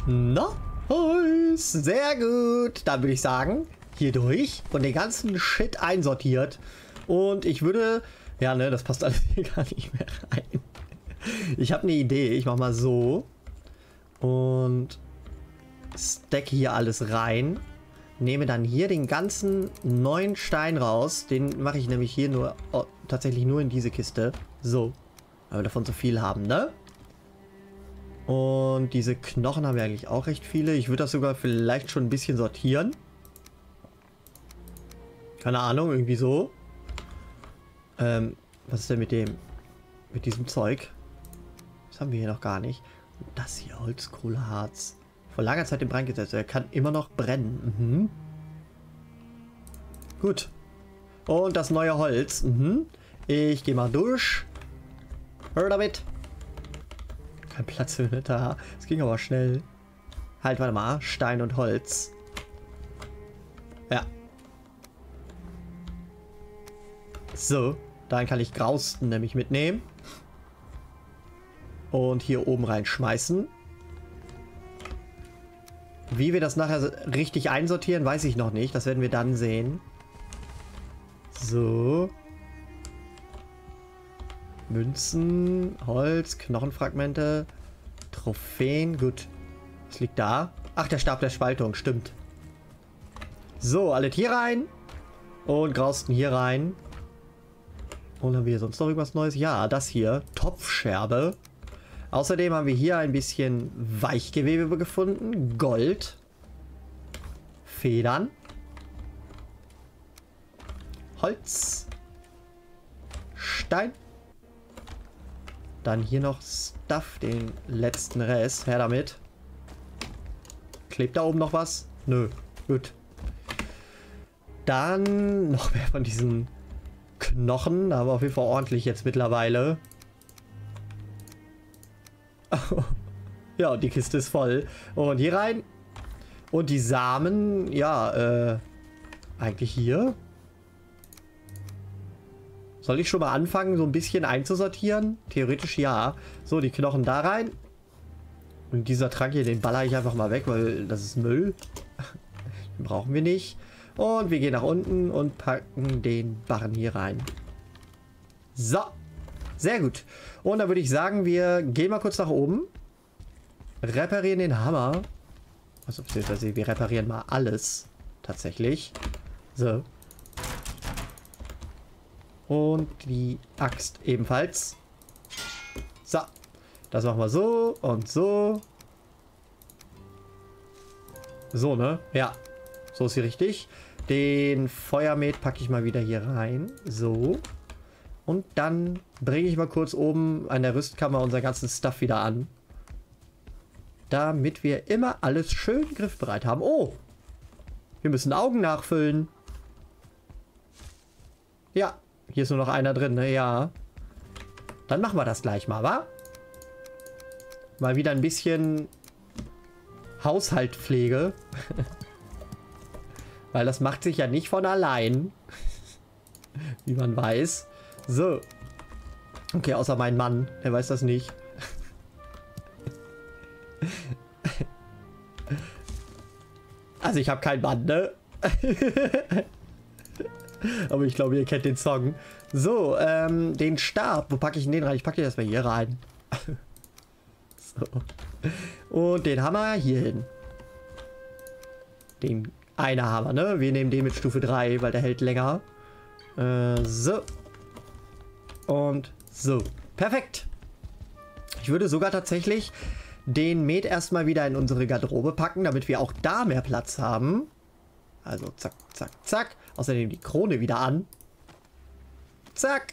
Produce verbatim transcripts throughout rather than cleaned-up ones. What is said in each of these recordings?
Na, Holz. Sehr gut. Dann würde ich sagen, hier durch und den ganzen Shit einsortiert. Und ich würde... Ja, ne, das passt alles hier gar nicht mehr rein. Ich habe eine Idee. Ich mache mal so. Und stacke hier alles rein. Nehme dann hier den ganzen neuen Stein raus. Den mache ich nämlich hier nur... Oh, tatsächlich nur in diese Kiste. So. Weil wir davon so viel haben, ne? Und diese Knochen haben wir eigentlich auch recht viele. Ich würde das sogar vielleicht schon ein bisschen sortieren. Keine Ahnung, irgendwie so. Ähm, was ist denn mit dem... mit diesem Zeug? Das haben wir hier noch gar nicht. Und das hier, Holzkohleharz. Vor langer Zeit in Brand gesetzt. Er kann immer noch brennen. Mhm. Gut. Und das neue Holz. Mhm. Ich gehe mal durch. Hör damit. Kein Platz für eine da. Es ging aber schnell. Halt, warte mal. Stein und Holz. Ja. So. Dann kann ich Grausten nämlich mitnehmen. Und hier oben reinschmeißen. Wie wir das nachher richtig einsortieren, weiß ich noch nicht. Das werden wir dann sehen. So. Münzen, Holz, Knochenfragmente, Trophäen. Gut. Was liegt da? Ach, der Stab der Spaltung. Stimmt. So, alles hier rein. Und Grausten hier rein. Und haben wir hier sonst noch irgendwas Neues? Ja, das hier. Topfscherbe. Außerdem haben wir hier ein bisschen Weichgewebe gefunden. Gold. Federn. Holz. Stein. Dann hier noch Stuff, den letzten Rest. Her damit. Klebt da oben noch was? Nö. Gut. Dann noch mehr von diesen Knochen. Da haben wir auf jeden Fall ordentlich jetzt mittlerweile. Ja, die Kiste ist voll. Und hier rein. Und die Samen, ja, äh, eigentlich hier. Soll ich schon mal anfangen, so ein bisschen einzusortieren? Theoretisch ja. So, die Knochen da rein. Und dieser Trank hier, den baller ich einfach mal weg, weil das ist Müll. Den brauchen wir nicht. Und wir gehen nach unten und packen den Barren hier rein. So. Sehr gut. Und dann würde ich sagen, wir gehen mal kurz nach oben. Reparieren den Hammer. Also, beziehungsweise wir reparieren mal alles. Tatsächlich. So. Und die Axt ebenfalls. So. Das machen wir so und so. So, ne? Ja. So ist sie richtig. Den Feuermet packe ich mal wieder hier rein. So. Und dann bringe ich mal kurz oben an der Rüstkammer unser ganzen Stuff wieder an. Damit wir immer alles schön griffbereit haben. Oh! Wir müssen Augen nachfüllen. Ja. Hier ist nur noch einer drin, ne? Ja. Dann machen wir das gleich mal, wa? Mal wieder ein bisschen Haushaltpflege. Weil das macht sich ja nicht von allein. Wie man weiß. So. Okay, außer mein Mann. Der weiß das nicht. Also ich habe keinen Mann, ne? Aber ich glaube, ihr kennt den Song. So, ähm, den Stab. Wo packe ich den rein? Ich packe den erstmal hier rein. So. Und den Hammer hier hin. Den einer Hammer, ne? Wir nehmen den mit Stufe drei, weil der hält länger. Äh, so. Und so. Perfekt. Ich würde sogar tatsächlich den Met erstmal wieder in unsere Garderobe packen, damit wir auch da mehr Platz haben. Also zack, zack, zack. Außerdem die Krone wieder an. Zack.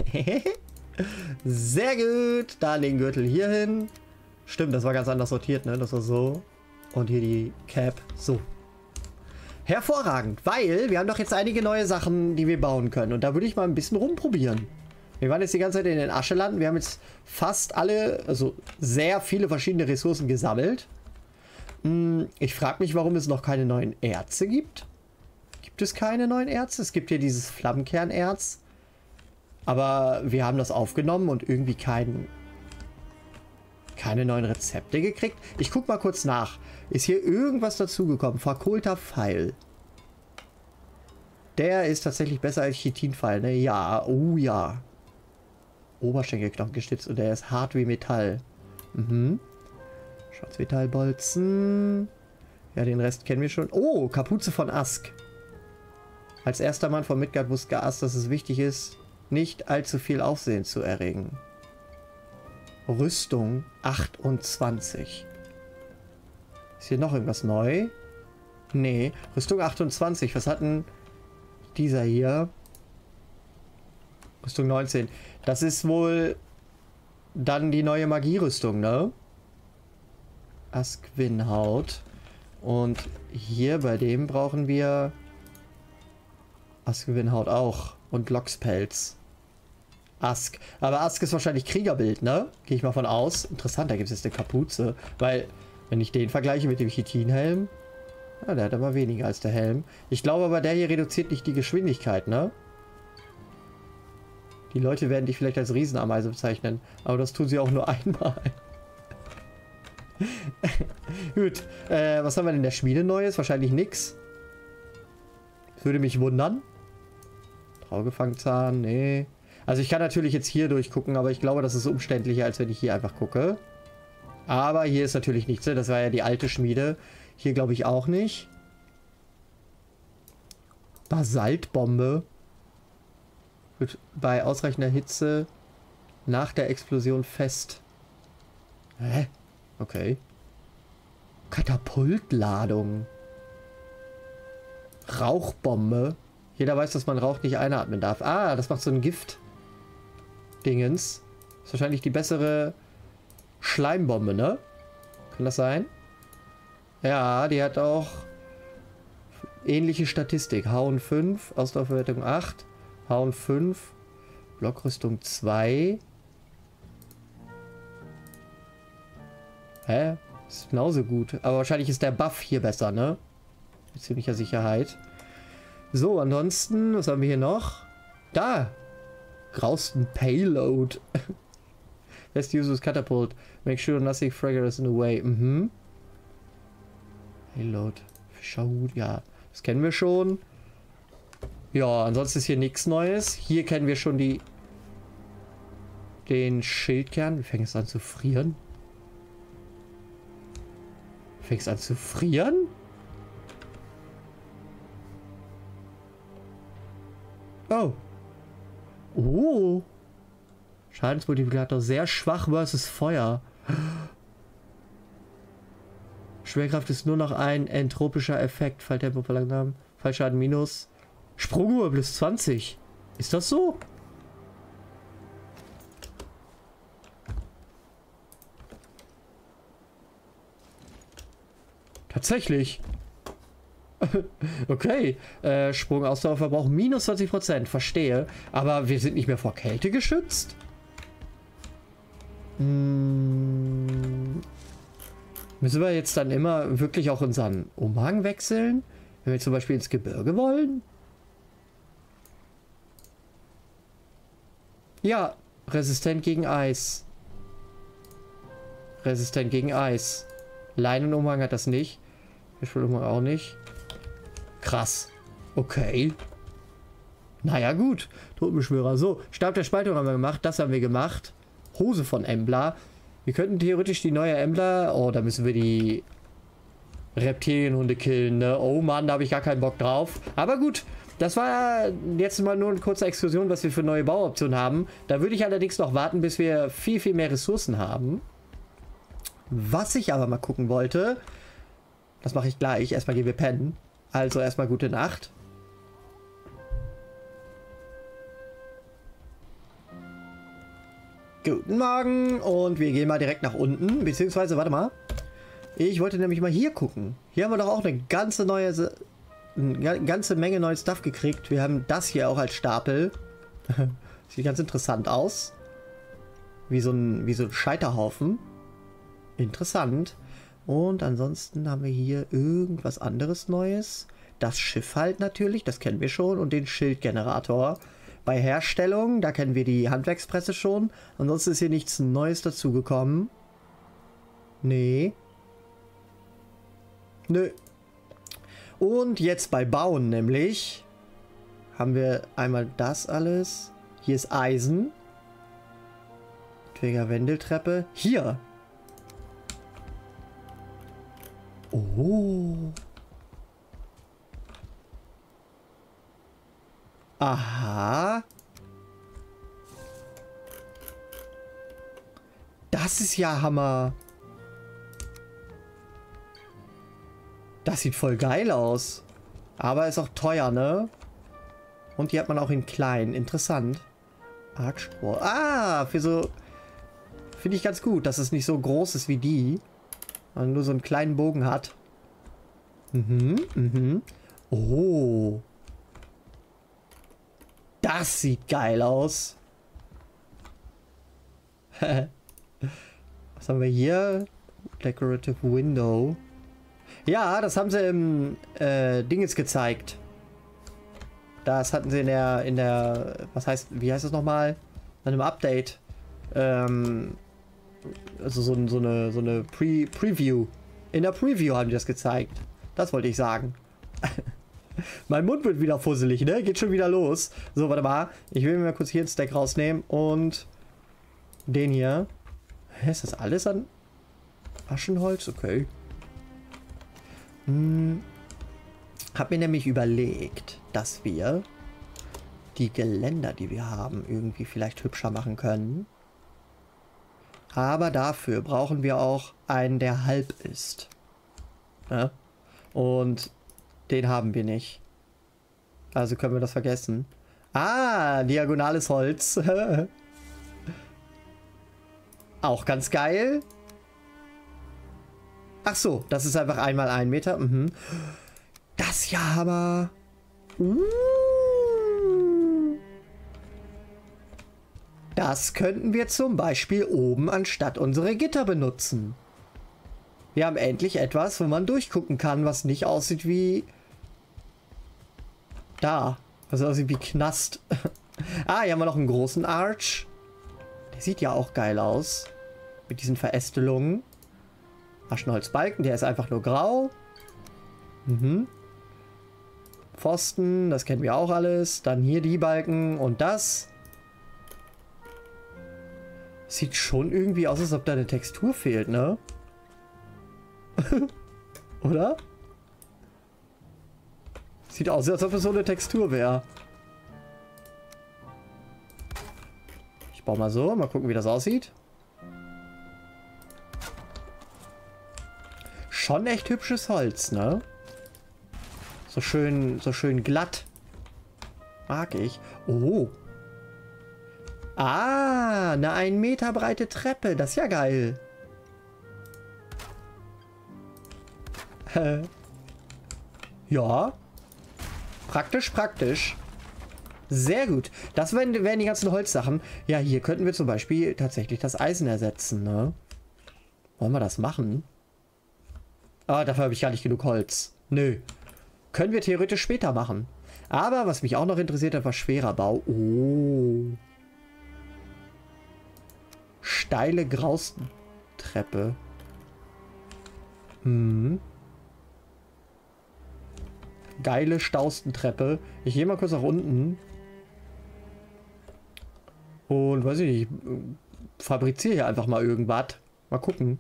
Sehr gut. Dann den Gürtel hier hin. Stimmt, das war ganz anders sortiert, ne? Das war so. Und hier die Cap. So. Hervorragend, weil wir haben doch jetzt einige neue Sachen, die wir bauen können. Und da würde ich mal ein bisschen rumprobieren. Wir waren jetzt die ganze Zeit in den Aschelanden. Wir haben jetzt fast alle, also sehr viele verschiedene Ressourcen gesammelt. Ich frage mich, warum es noch keine neuen Erze gibt. Gibt es keine neuen Erze? Es gibt hier dieses Keine neuen Rezepte gekriegt? Ich guck mal kurz nach. Ist hier irgendwas dazugekommen? Verkohlter Pfeil. Der ist tatsächlich besser als Chitinpfeil, ne? Ja, oh ja. Oberschenkelknochen gestützt und der ist hart wie Metall. Mhm. Schwarzmetallbolzen. Ja, den Rest kennen wir schon. Oh, Kapuze von Ask. Als erster Mann von Midgard wusste Ask, dass es wichtig ist, nicht allzu viel Aufsehen zu erregen. Rüstung achtundzwanzig. Ist hier noch irgendwas neu? Nee, Rüstung achtundzwanzig. Was hat denn dieser hier? Rüstung neunzehn. Das ist wohl dann die neue Magierüstung, ne? Askwinhaut. Und hier bei dem brauchen wir Askwinhaut auch. Und Lockspelz. Ask. Aber Ask ist wahrscheinlich Kriegerbild, ne? Gehe ich mal von aus. Interessant, da gibt es jetzt eine Kapuze. Weil, wenn ich den vergleiche mit dem Chitinhelm, ja, der hat aber weniger als der Helm. Ich glaube aber, der hier reduziert nicht die Geschwindigkeit, ne? Die Leute werden dich vielleicht als Riesenameise bezeichnen. Aber das tun sie auch nur einmal. Gut. Äh, was haben wir denn in der Schmiede Neues? Wahrscheinlich nix. Das würde mich wundern. Traugefangzahn, nee. Also ich kann natürlich jetzt hier durchgucken, aber ich glaube, das ist umständlicher, als wenn ich hier einfach gucke. Aber hier ist natürlich nichts. Das war ja die alte Schmiede. Hier glaube ich auch nicht. Basaltbombe. Wird bei ausreichender Hitze nach der Explosion fest. Hä? Okay. Katapultladung. Rauchbombe. Jeder weiß, dass man Rauch nicht einatmen darf. Ah, das macht so ein Gift. Dingens. Ist wahrscheinlich die bessere Schleimbombe, ne? Kann das sein? Ja, die hat auch ähnliche Statistik. Hauen fünf, Ausdauerverwertung acht, Hauen fünf, Blockrüstung zwei. Hä? Ist genauso gut. Aber wahrscheinlich ist der Buff hier besser, ne? Mit ziemlicher Sicherheit. So, ansonsten, was haben wir hier noch? Da! Grausten Payload. Best uses Catapult. Make sure nothing fraggers in the way. Mhm. Payload. Fischerhut, ja. Das kennen wir schon. Ja, ansonsten ist hier nichts Neues. Hier kennen wir schon die den Schildkern. Wie fängt es an zu frieren? Fängt es an zu frieren? Oh. Oh. Schadensmultiplikator sehr schwach versus Feuer. Schwerkraft ist nur noch ein entropischer Effekt. Falltempo verlangsamen. Fallschaden minus. Sprunghöhe plus zwanzig. Ist das so? Tatsächlich. Okay. Äh, Sprung, Ausdauerverbrauch minus zwanzig Prozent. Verstehe. Aber wir sind nicht mehr vor Kälte geschützt? Hm. Müssen wir jetzt dann immer wirklich auch unseren Umhang wechseln? Wenn wir zum Beispiel ins Gebirge wollen? Ja, resistent gegen Eis. Resistent gegen Eis. Leinenumhang hat das nicht. Fischumhang auch nicht. Krass. Okay. Naja, gut. Totenbeschwörer. So, Stab der Spaltung haben wir gemacht. Das haben wir gemacht. Hose von Embla. Wir könnten theoretisch die neue Embla... Oh, da müssen wir die Reptilienhunde killen, ne? Oh Mann, da habe ich gar keinen Bock drauf. Aber gut, das war jetzt mal nur eine kurze Exkursion, was wir für neue Bauoptionen haben. Da würde ich allerdings noch warten, bis wir viel, viel mehr Ressourcen haben. Was ich aber mal gucken wollte... Das mache ich gleich. Erstmal gehen wir pennen. Also erstmal gute Nacht. Guten Morgen. Und wir gehen mal direkt nach unten. Beziehungsweise, warte mal. Ich wollte nämlich mal hier gucken. Hier haben wir doch auch eine ganze neue... Eine ganze Menge neuen Stuff gekriegt. Wir haben das hier auch als Stapel. Sieht ganz interessant aus. Wie so ein, wie so ein Scheiterhaufen. Interessant. Und ansonsten haben wir hier irgendwas anderes Neues. Das Schiff halt natürlich, das kennen wir schon. Und den Schildgenerator. Bei Herstellung, da kennen wir die Handwerkspresse schon. Ansonsten ist hier nichts Neues dazugekommen. Nee. Nö. Und jetzt bei Bauen nämlich haben wir einmal das alles. Hier ist Eisen. Träger Wendeltreppe. Hier. Oh. Aha. Das ist ja Hammer. Das sieht voll geil aus. Aber ist auch teuer, ne? Und die hat man auch in klein. Interessant. Archspor. Ah, für so... Finde ich ganz gut, dass es nicht so groß ist wie die. Man nur so einen kleinen Bogen hat. Mhm, mhm. Oh. Das sieht geil aus. Was haben wir hier? Decorative Window. Ja, das haben sie im äh, Dinges gezeigt. Das hatten sie in der, in der, was heißt, wie heißt das nochmal? In einem Update. Ähm, also so, so eine, so eine Pre Preview. In der Preview haben die das gezeigt. Das wollte ich sagen. Mein Mund wird wieder fusselig, ne? Geht schon wieder los. So, warte mal. Ich will mir mal kurz hier ein Stack rausnehmen und den hier. Hä, ist das alles an Aschenholz? Okay. Hm. Hab mir nämlich überlegt, dass wir die Geländer, die wir haben, irgendwie vielleicht hübscher machen können. Aber dafür brauchen wir auch einen, der halb ist. Ja? Und den haben wir nicht. Also können wir das vergessen. Ah, diagonales Holz. Auch ganz geil. Ach so, das ist einfach einmal ein Meter. Mhm. Das ja aber... Uh. Das könnten wir zum Beispiel oben anstatt unsere Gitter benutzen. Wir haben endlich etwas, wo man durchgucken kann, was nicht aussieht wie... Da. Was aussieht wie Knast. Ah, hier haben wir noch einen großen Arch. Der sieht ja auch geil aus. Mit diesen Verästelungen. Aschenholzbalken, der ist einfach nur grau. Mhm. Pfosten, das kennen wir auch alles. Dann hier die Balken und das. Sieht schon irgendwie aus, als ob da eine Textur fehlt, ne? Oder? Sieht aus, als ob es so eine Textur wäre. Ich baue mal so, mal gucken, wie das aussieht. Schon echt hübsches Holz, ne? So schön, so schön glatt. Mag ich. Oh. Ah, eine ein Meter breite Treppe. Das ist ja geil. Ja. Praktisch, praktisch. Sehr gut. Das wären, wären die ganzen Holzsachen. Ja, hier könnten wir zum Beispiel tatsächlich das Eisen ersetzen, ne? Wollen wir das machen? Ah, dafür habe ich gar nicht genug Holz. Nö. Können wir theoretisch später machen. Aber was mich auch noch interessiert hat, war schwerer Bau. Oh. Steile Graustreppe. Hm. Geile Staustentreppe. Ich gehe mal kurz nach unten. Und weiß ich nicht, fabriziere hier einfach mal irgendwas. Mal gucken.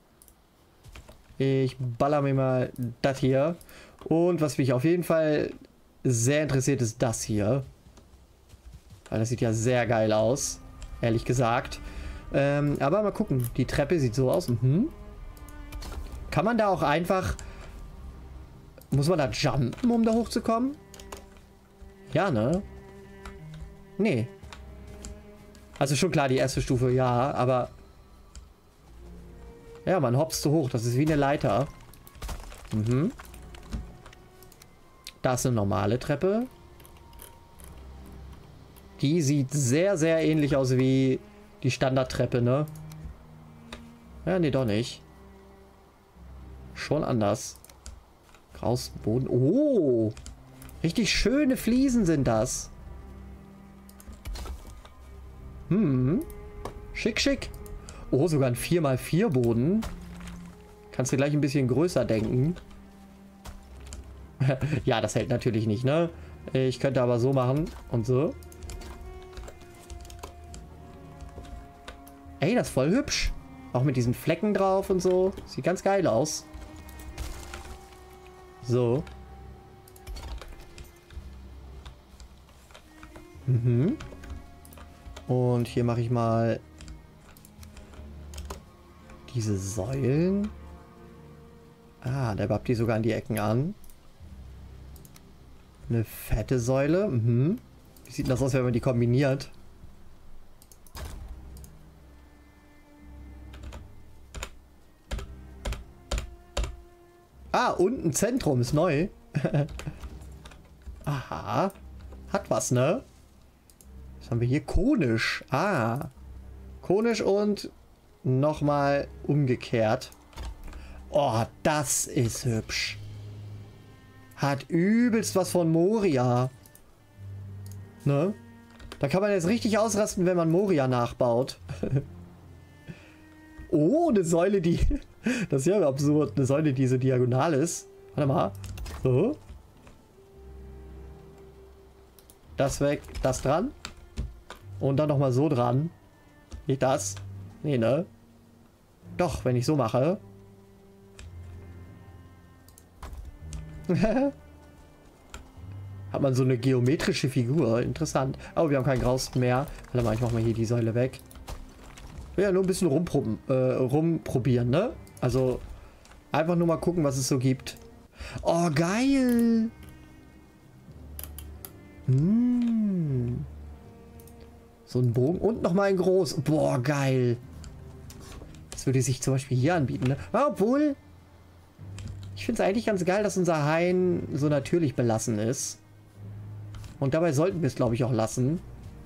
Ich baller mir mal das hier. Und was mich auf jeden Fall sehr interessiert, ist das hier. Weil das sieht ja sehr geil aus. Ehrlich gesagt. Ähm, aber mal gucken. Die Treppe sieht so aus. Mhm. Kann man da auch einfach... Muss man da jumpen, um da hochzukommen? Ja, ne? Nee. Also schon klar, die erste Stufe, ja, aber... Ja, man hopst so hoch. Das ist wie eine Leiter. Mhm. Da ist eine normale Treppe. Die sieht sehr, sehr ähnlich aus wie die Standardtreppe, ne? Ja, nee, doch nicht. Schon anders. Graues Boden. Oh! Richtig schöne Fliesen sind das. Hm. Schick, schick. Oh, sogar ein vier mal vier Boden. Kannst du gleich ein bisschen größer denken. Ja, das hält natürlich nicht, ne? Ich könnte aber so machen und so. Ey, das ist voll hübsch. Auch mit diesen Flecken drauf und so. Sieht ganz geil aus. So. Mhm. Und hier mache ich mal diese Säulen. Ah, der babt die sogar an die Ecken an. Eine fette Säule. Mhm. Wie sieht das aus, wenn man die kombiniert? Ah, und ein Zentrum ist neu. Aha. Hat was, ne? Was haben wir hier? Konisch. Ah. Konisch und nochmal umgekehrt. Oh, das ist hübsch. Hat übelst was von Moria. Ne? Da kann man jetzt richtig ausrasten, wenn man Moria nachbaut. Oh, eine Säule, die... Das ist ja absurd. Eine Säule, die so diagonal ist. Warte mal. So. Das weg, das dran. Und dann nochmal so dran. Nicht das. Nee, ne? Doch, wenn ich so mache. Hat man so eine geometrische Figur. Interessant. Oh, wir haben keinen Grausten mehr. Warte mal, ich mach mal hier die Säule weg. Ja, nur ein bisschen rumprobieren, äh, rumprobieren, ne? Also, einfach nur mal gucken, was es so gibt. Oh, geil! Hm. So ein Bogen und nochmal ein groß. Boah, geil. Das würde sich zum Beispiel hier anbieten, ne? Obwohl, ich finde es eigentlich ganz geil, dass unser Hain so natürlich belassen ist. Und dabei sollten wir es, glaube ich, auch lassen.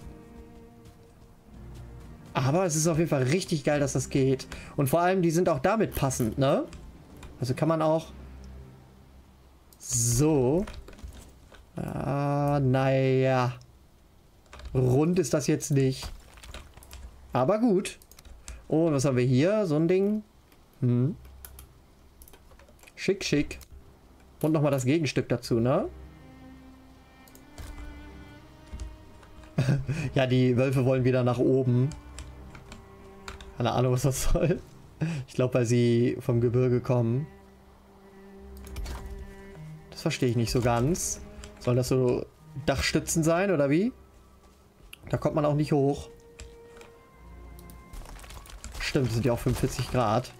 Aber es ist auf jeden Fall richtig geil, dass das geht. Und vor allem, die sind auch damit passend, ne? Also kann man auch so. Ah, naja. Rund ist das jetzt nicht. Aber gut. Und was haben wir hier? So ein Ding. Hm. Schick, schick. Und nochmal das Gegenstück dazu, ne? Ja, die Wölfe wollen wieder nach oben. Keine Ahnung, was das soll. Ich glaube, weil sie vom Gebirge kommen. Das verstehe ich nicht so ganz. Sollen das so Dachstützen sein, oder wie? Da kommt man auch nicht hoch. Stimmt, das sind ja auch fünfundvierzig Grad.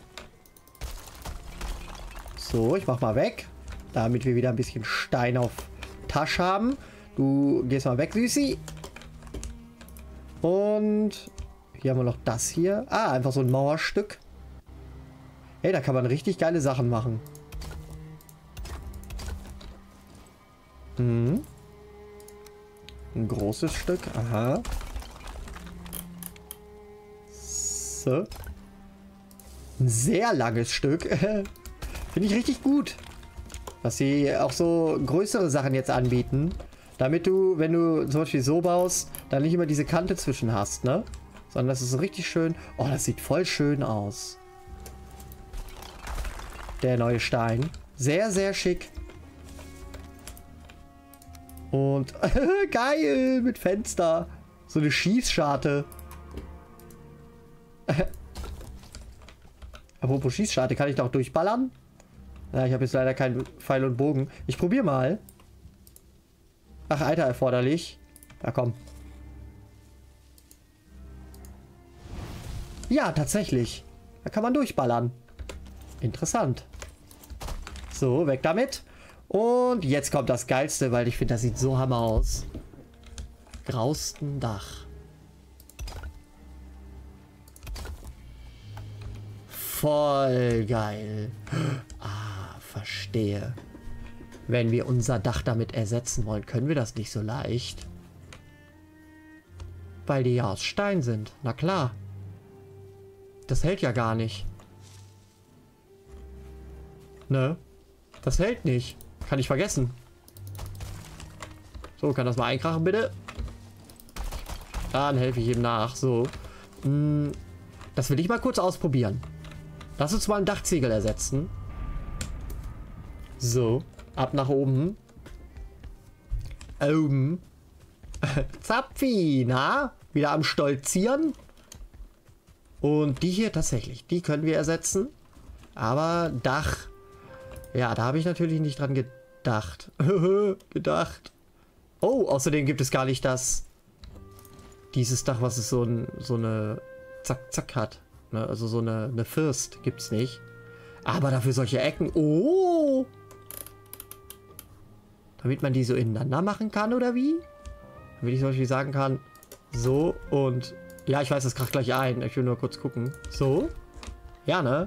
So, ich mach mal weg. Damit wir wieder ein bisschen Stein auf Tasche haben. Du gehst mal weg, Süßi. Und hier haben wir noch das hier. Ah, einfach so ein Mauerstück. Hey, da kann man richtig geile Sachen machen. Mhm. Ein großes Stück. Aha. So. Ein sehr langes Stück. Finde ich richtig gut. Dass sie auch so größere Sachen jetzt anbieten. Damit du, wenn du zum Beispiel so baust, dann nicht immer diese Kante zwischen hast, ne? Sondern das ist so richtig schön. Oh, das sieht voll schön aus. Der neue Stein. Sehr, sehr schick. Und geil, mit Fenster. So eine Schießscharte. Apropos Schießscharte, kann ich doch durchballern? Ja, ich habe jetzt leider keinen Pfeil und Bogen. Ich probiere mal. Ach, Alter, erforderlich. Ja, komm. Ja, tatsächlich. Da kann man durchballern. Interessant. So, weg damit. Und jetzt kommt das Geilste, weil ich finde, das sieht so hammer aus. Grausten Dach. Voll geil. Ah, verstehe. Wenn wir unser Dach damit ersetzen wollen, können wir das nicht so leicht. Weil die ja aus Stein sind. Na klar. Das hält ja gar nicht. Ne? Das hält nicht. Kann ich vergessen. So, kann das mal einkrachen, bitte? Dann helfe ich ihm nach. So. Das will ich mal kurz ausprobieren. Lass uns mal einen Dachziegel ersetzen. So, ab nach oben. Oben. Zapfi, na? Wieder am Stolzieren. Und die hier tatsächlich, die können wir ersetzen. Aber Dach. Ja, da habe ich natürlich nicht dran gedacht. gedacht. Oh, außerdem gibt es gar nicht das... Dieses Dach, was es so, ein, so eine Zack-Zack hat. Ne? Also so eine, eine First gibt es nicht. Aber dafür solche Ecken. Oh! Damit man die so ineinander machen kann, oder wie? Damit ich zum Beispiel sagen kann, so und... Ja, ich weiß, das kracht gleich ein. Ich will nur kurz gucken. So. Ja, ne?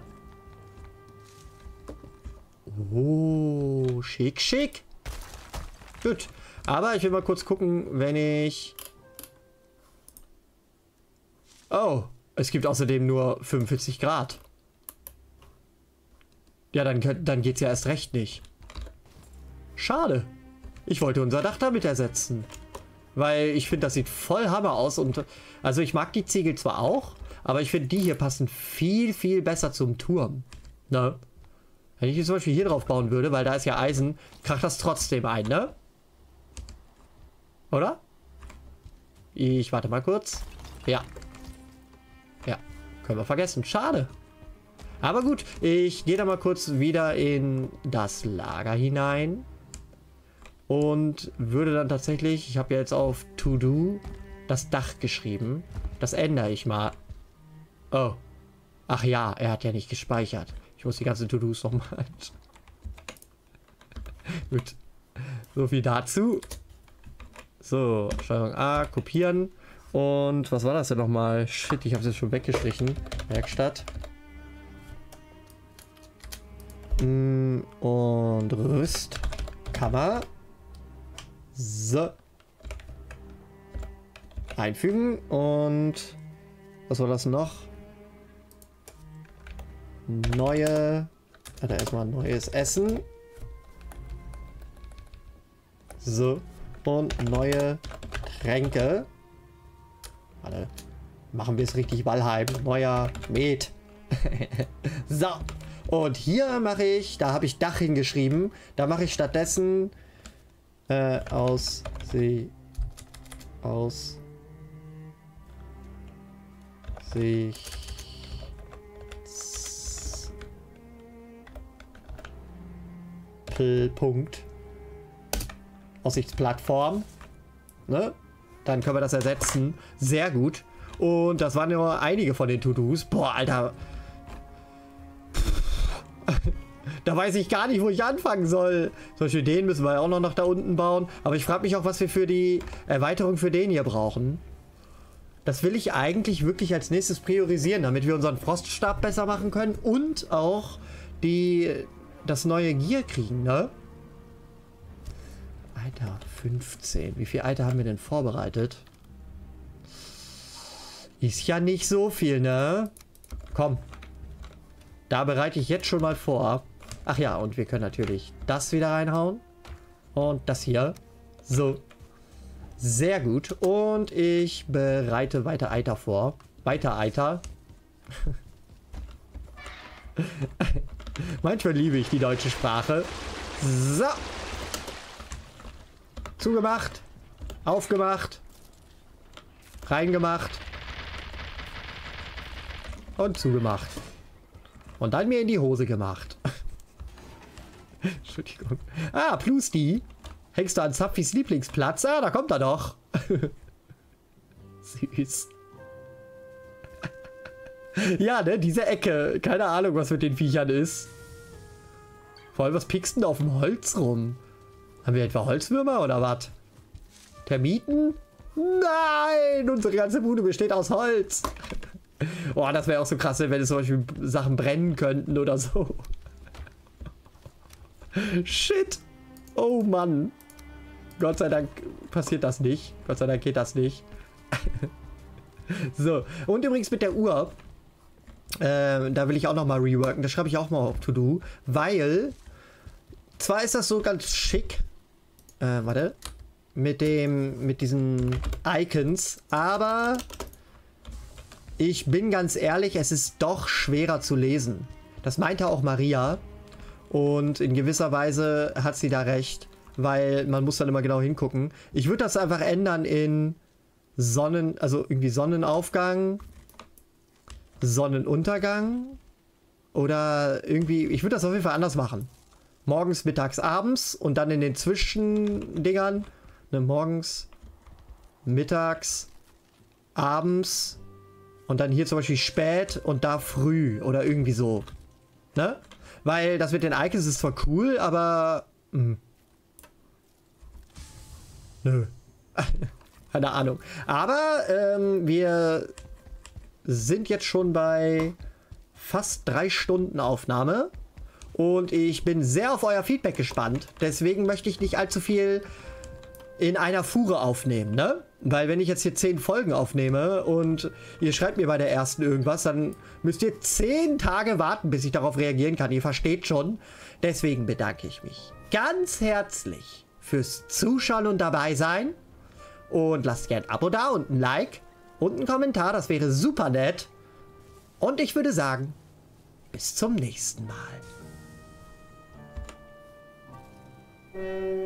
Oh, schick, schick. Gut. Aber ich will mal kurz gucken, wenn ich... Oh, es gibt außerdem nur fünfundvierzig Grad. Ja, dann, dann geht's ja erst recht nicht. Schade. Ich wollte unser Dach damit ersetzen. Weil ich finde, das sieht voll Hammer aus. Und also ich mag die Ziegel zwar auch, aber ich finde, die hier passen viel, viel besser zum Turm. Ne? Wenn ich jetzt zum Beispiel hier drauf bauen würde, weil da ist ja Eisen, kracht das trotzdem ein, ne? Oder? Ich warte mal kurz. Ja. Ja, können wir vergessen. Schade. Aber gut, ich gehe da mal kurz wieder in das Lager hinein. Und würde dann tatsächlich, ich habe ja jetzt auf To Do das Dach geschrieben. Das ändere ich mal. Oh. Ach ja, er hat ja nicht gespeichert. Ich muss die ganzen To-Dos nochmal. Gut. So viel dazu. So, Steuerung A, kopieren. Und was war das denn nochmal? Shit, ich habe es jetzt schon weggestrichen. Werkstatt. Und Rüstkammer. So. Einfügen. Und was war das noch? Neue. Warte, erstmal neues Essen. So. Und neue Tränke. Warte. Machen wir es richtig, Valheim. Neuer Met. So. Und hier mache ich, da habe ich Dach hingeschrieben. Da mache ich stattdessen äh, aus See. Aus sich. Punkt. Aussichtsplattform. Ne? Dann können wir das ersetzen. Sehr gut. Und das waren nur einige von den To-Dos. Boah, Alter. Da weiß ich gar nicht, wo ich anfangen soll. Zum Beispiel den müssen wir auch noch nach da unten bauen. Aber ich frage mich auch, was wir für die Erweiterung für den hier brauchen. Das will ich eigentlich wirklich als nächstes priorisieren, damit wir unseren Froststab besser machen können und auch die, das neue Gear kriegen, ne? Alter, fünfzehn. Wie viel Alter haben wir denn vorbereitet? Ist ja nicht so viel, ne? Komm. Da bereite ich jetzt schon mal vor. Ach ja, und wir können natürlich das wieder reinhauen. Und das hier. So. Sehr gut. Und ich bereite weiter Eiter vor. Weiter Eiter. Manchmal liebe ich die deutsche Sprache. So. Zugemacht. Aufgemacht. Reingemacht. Und zugemacht. Und dann mir in die Hose gemacht. Entschuldigung. Ah, Plusti. Hängst du an Zapfis Lieblingsplatz? Ah, da kommt er doch. Süß. Ja, ne, diese Ecke. Keine Ahnung, was mit den Viechern ist. Vor allem, was pickst denn da auf dem Holz rum? Haben wir etwa Holzwürmer oder was? Termiten? Nein! Unsere ganze Bude besteht aus Holz. Boah, das wäre auch so krass, wenn es zum Beispiel Sachen brennen könnten oder so. Shit. Oh Mann. Gott sei Dank passiert das nicht. Gott sei Dank geht das nicht. So. Und übrigens mit der Uhr. Äh, da will ich auch noch mal reworken. Das schreibe ich auch mal auf To-Do. Weil, zwar ist das so ganz schick. Äh, warte. Mit dem, mit diesen Icons. Aber ich bin ganz ehrlich, es ist doch schwerer zu lesen. Das meinte auch Maria. Und in gewisser Weise hat sie da recht, weil man muss dann immer genau hingucken. Ich würde das einfach ändern in Sonnen, also irgendwie Sonnenaufgang, Sonnenuntergang oder irgendwie, ich würde das auf jeden Fall anders machen. Morgens, mittags, abends und dann in den Zwischendingern, ne, morgens, mittags, abends und dann hier zum Beispiel spät und da früh oder irgendwie so. Ne? Weil das mit den Icons ist zwar cool, aber mh. Nö. Keine Ahnung. Aber ähm, wir sind jetzt schon bei fast drei Stunden Aufnahme. Und ich bin sehr auf euer Feedback gespannt. Deswegen möchte ich nicht allzu viel in einer Fuhre aufnehmen, ne? Weil wenn ich jetzt hier zehn Folgen aufnehme und ihr schreibt mir bei der ersten irgendwas, dann müsst ihr zehn Tage warten, bis ich darauf reagieren kann. Ihr versteht schon. Deswegen bedanke ich mich ganz herzlich fürs Zuschauen und dabei sein. Und lasst gerne ein Abo da und ein Like und einen Kommentar. Das wäre super nett. Und ich würde sagen, bis zum nächsten Mal.